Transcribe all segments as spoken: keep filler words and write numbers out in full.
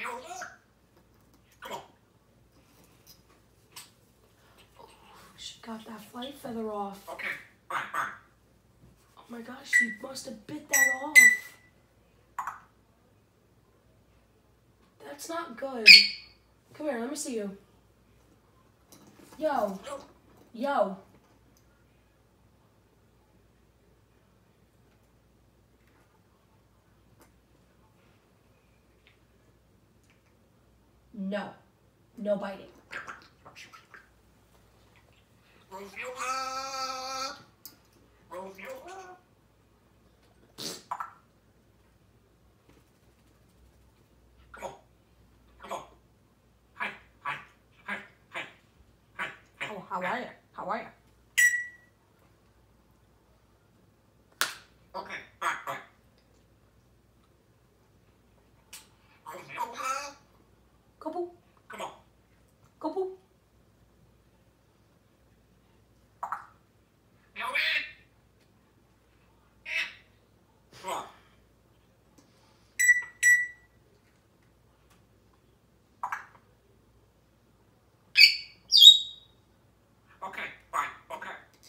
Come on. She got that flight feather off. Okay. Fine, fine. Oh my gosh, she must have bit that off. That's not good. Come here, let me see you. Yo. Yo. No. No biting. Rosiola! Rosiola! Come on. Come on. Hi. Hi. Hi. Hi. Hi. Hi. Oh, how are you? How are you? Okay. Fine, fine. Rosiola! Couple. Come on. Couple. Melvin! Come on. Okay, fine, okay.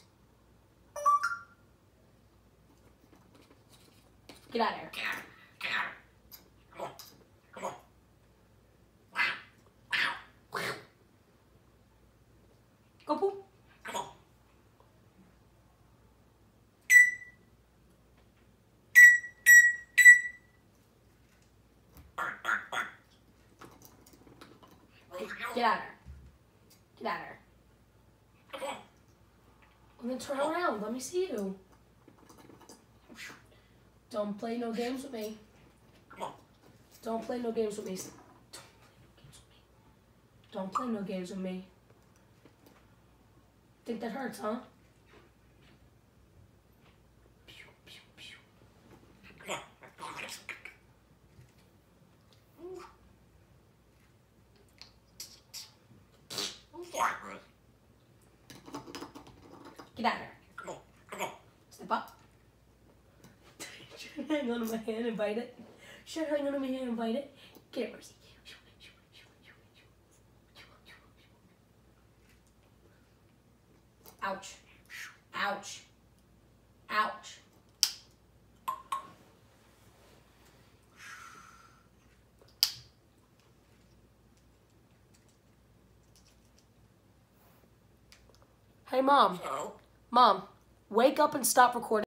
Get out of here. Get out, get out. Come on, come on. Wow, wow. Couple. Come on. Fine, fine, fine. Get out of here. Get out of here. Come on. And then turn around. Let me see you. Don't play no games with me. Come on. Don't play no games with me. Don't play no games with me. Think that hurts, huh? Pew, pew, pew. Come on. Get out of here. Come on, come on. Step up. Should I hang onto my hand and bite it? Should I hang onto my hand and bite it? Get it, Mercy. Ouch. Ouch. Ouch. Hey, Mom. So? Mom, wake up and stop recording.